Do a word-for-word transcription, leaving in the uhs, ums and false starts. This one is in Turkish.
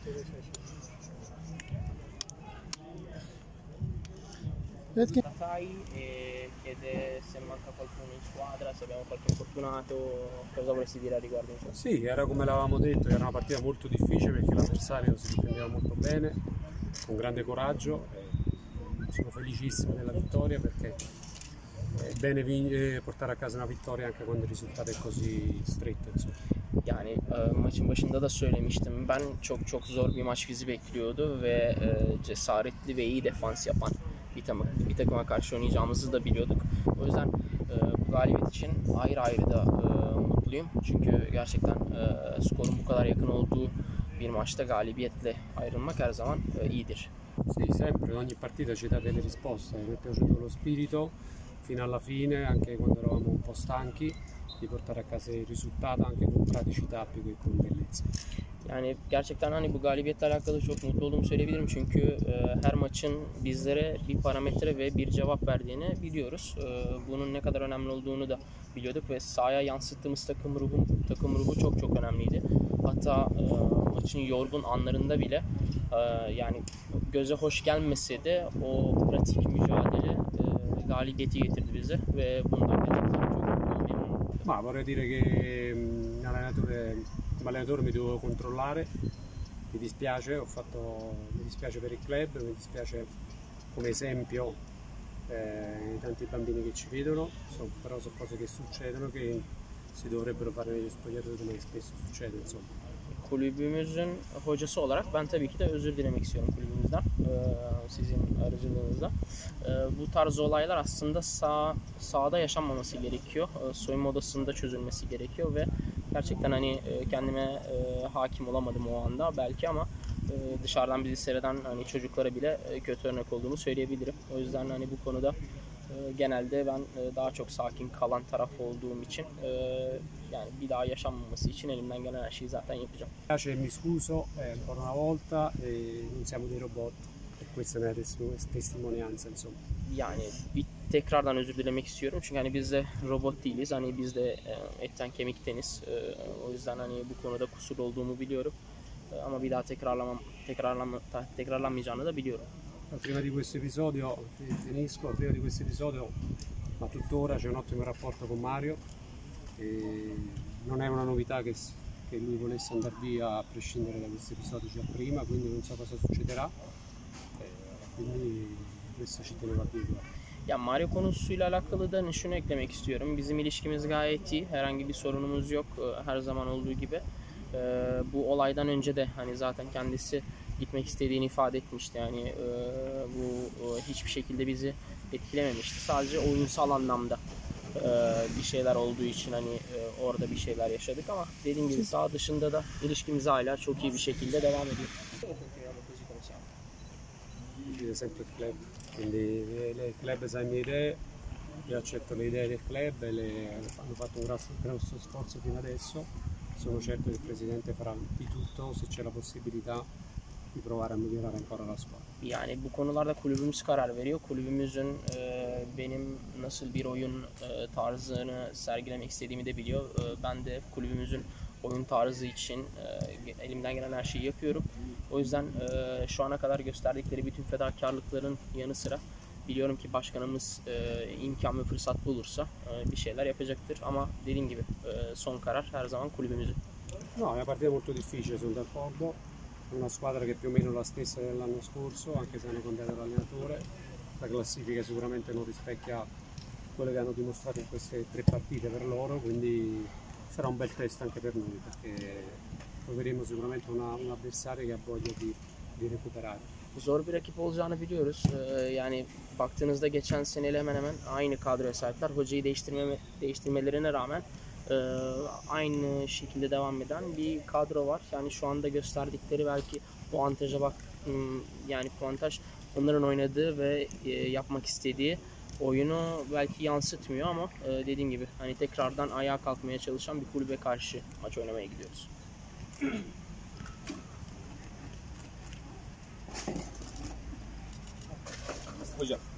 Sai e chiede se manca qualcuno in squadra, se abbiamo qualche infortunato, cosa vorresti dire a riguardo? Sì, era come l'avevamo detto, era una partita molto difficile perché l'avversario si difendeva molto bene, con grande coraggio. E sono felicissimo della vittoria perché è bene portare a casa una vittoria anche quando il risultato è così stretto. Insomma. Yani e, maçın başında da söylemiştim, ben çok çok zor bir maç bizi bekliyordu ve e, cesaretli ve iyi defans yapan bir, takıma, bir takıma karşı oynayacağımızı da biliyorduk. O yüzden e, bu galibiyet için ayrı ayrı da e, mutluyum. Çünkü gerçekten e, skorun bu kadar yakın olduğu bir maçta galibiyetle ayrılmak her zaman e, iyidir. Sì, sempre, ogni partita ci dà delle risposte, mi è piaciuto lo spirito fino alla fine, anche quando eravamo un po' stanchi, di portare a casa il risultato anche con praticità più che con bellezza. Yani gerçekten hani bu galibiyetle alakalı çok mutlu olduğumu söyleyebilirim çünkü e, her maçın bizlere bir parametre ve bir cevap verdiğini biliyoruz. E, bunun ne kadar önemli olduğunu da biliyorduk ve sahaya yansıttığımız takım ruhu, takım ruhu çok çok önemliydi. Hatta e, maçın yorgun anlarında bile e, yani göze hoş gelmese de o pratik mücadele e, galibiyeti getirdi bize ve bundan gerçekten çok memnunum. Ma vorrei dire che un allenatore, come allenatore mi devo controllare, mi dispiace, ho fatto, mi dispiace per il club, mi dispiace come esempio eh, i tanti bambini che ci vedono, so, però sono cose che succedono che si dovrebbero fare negli spogliatoi come spesso succede. Insomma. Kulübümüzün hocası olarak ben tabii ki de özür dilemek istiyorum kulübümüzden, ee, sizin aracılığınızla. Ee, bu tarz olaylar aslında sağ, sahada yaşanmaması gerekiyor, ee, soyunma odasında çözülmesi gerekiyor ve gerçekten hani e, kendime e, hakim olamadım o anda belki ama e, dışarıdan bizi seyreden hani çocuklara bile e, kötü örnek olduğumu söyleyebilirim. O yüzden hani bu konuda e, genelde ben e, daha çok sakin kalan taraf olduğum için e, yani bir daha yaşanmaması için elimden gelen her şeyi zaten yapacağım. Mi scuso eh, ancora una volta, eh, non siamo dei robot e questa è una testimonianza insomma. Yani bir tekrardan özür dilemek istiyorum çünkü hani biz de robot değiliz, hani biz de e, etten kemikteniz, e, o yüzden hani bu konuda kusur olduğumu biliyorum e, ama bir daha tekrarlamam tekrarlanma, tekrarlanmayacağını da biliyorum. Prima di questo episodio, finisco, prima di questo episodio, ma tuttora c'è un ottimo rapporto con Mario, e non è una novità che, che lui volesse andare via a prescindere da questo episodio già prima, quindi non so cosa succederà, e quindi questo ci tenevo a dire. Ya Mario konusuyla alakalı da şunu eklemek istiyorum. Bizim ilişkimiz gayet iyi. Herhangi bir sorunumuz yok. Her zaman olduğu gibi. Ee, bu olaydan önce de hani zaten kendisi gitmek istediğini ifade etmişti. Yani e, bu e, hiçbir şekilde bizi etkilememişti. Sadece oyunsal anlamda e, bir şeyler olduğu için hani e, orada bir şeyler yaşadık ama dediğim gibi saha dışında da ilişkimiz hala çok iyi bir şekilde devam ediyor. Ad esempio il club, quindi il club sa le mie idee, io accetto le idee del club e le, hanno fatto un grosso, grosso sforzo fino adesso, sono certo che il Presidente farà di tutto se c'è la possibilità di provare a migliorare ancora la squadra. Yani bu konularda kulübümüz karar veriyor. Kulübümüzün e, benim nasıl bir oyun e, tarzını sergilemek istediğimi de biliyor. E, ben de kulübümüzün oyun tarzı için e, elimden gelen her şeyi yapıyorum. O yüzden e, şu ana kadar gösterdikleri bütün fedakarlıkların yanı sıra biliyorum ki başkanımız e, imkan ve fırsat bulursa e, bir şeyler yapacaktır. Ama dediğim gibi e, son karar her zaman kulübümüzün. No, è una partita molto difficile, sono d'accordo. Una squadra che è più o meno la stessa dell'anno scorso, anche se hanno cambiato l'allenatore. La classifica sicuramente non rispecchia quello che hanno dimostrato in queste tre partite per loro, quindi sarà un bel test anche per noi, perché troveremo sicuramente una, un avversario che ha voglia di, di recuperare. Zor bir rakip olacağını biliyoruz. Ee, yani baktığınızda geçen seneyle hemen hemen aynı kadroya sahipler. Hocayı değiştirme, değiştirmelerine rağmen e, aynı şekilde devam eden bir kadro var. Yani şu anda gösterdikleri belki puantaja bak, yani puantaj onların oynadığı ve e, yapmak istediği oyunu belki yansıtmıyor ama e, dediğim gibi hani tekrardan ayağa kalkmaya çalışan bir kulübe karşı maç oynamaya gidiyoruz. Hocam.